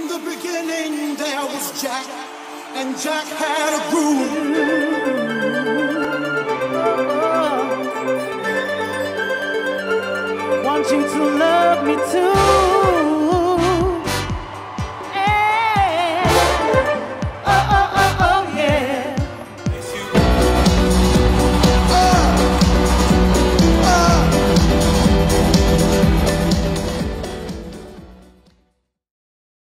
the beginning there was Jack, and Jack had a groove. Want you to love me too.